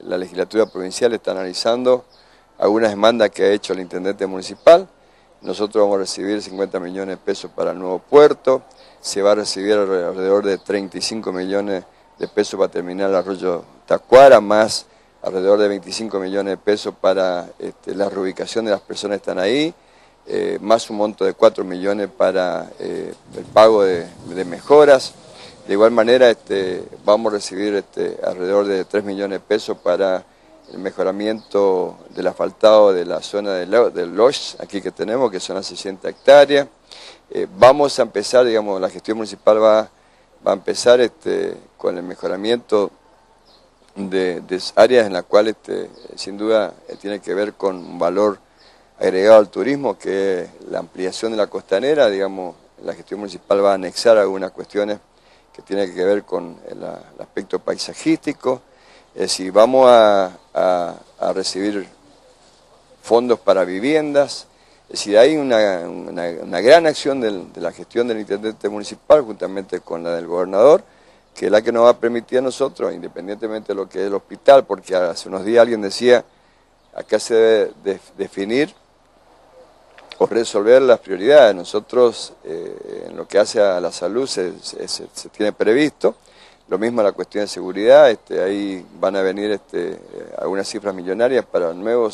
la legislatura provincial está analizando algunas demandas que ha hecho el intendente municipal. Nosotros vamos a recibir 50 millones de pesos para el nuevo puerto, se va a recibir alrededor de 35 millones de pesos para terminar el arroyo Tacuara, más alrededor de 25 millones de pesos para la reubicación de las personas que están ahí, más un monto de 4 millones para el pago de mejoras. De igual manera vamos a recibir alrededor de 3 millones de pesos para el mejoramiento del asfaltado de la zona del Loix, aquí que tenemos, que son las 60 hectáreas. Vamos a empezar, digamos, la gestión municipal va a empezar con el mejoramiento de áreas en las cuales sin duda tiene que ver con un valor agregado al turismo, que es la ampliación de la costanera. Digamos, la gestión municipal va a anexar algunas cuestiones que tienen que ver con el aspecto paisajístico. Es decir, vamos a recibir fondos para viviendas. Es decir, hay una gran acción de la gestión del intendente municipal, juntamente con la del gobernador, que es la que nos va a permitir a nosotros, independientemente de lo que es el hospital, porque hace unos días alguien decía, acá se debe definir o resolver las prioridades. Nosotros, en lo que hace a la salud, se tiene previsto. Lo mismo la cuestión de seguridad, ahí van a venir algunas cifras millonarias para nueva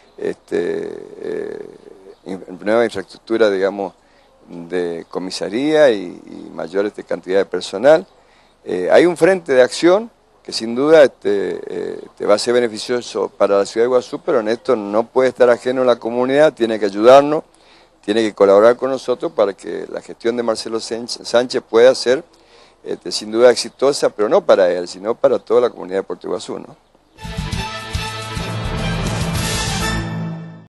infraestructura, digamos, de comisaría y mayor cantidad de personal. Hay un frente de acción que sin duda va a ser beneficioso para la ciudad de Iguazú, pero en esto no puede estar ajeno a la comunidad, tiene que ayudarnos, tiene que colaborar con nosotros para que la gestión de Marcelo Sánchez pueda ser sin duda exitosa, pero no para él, sino para toda la comunidad de Puerto Iguazú, ¿no?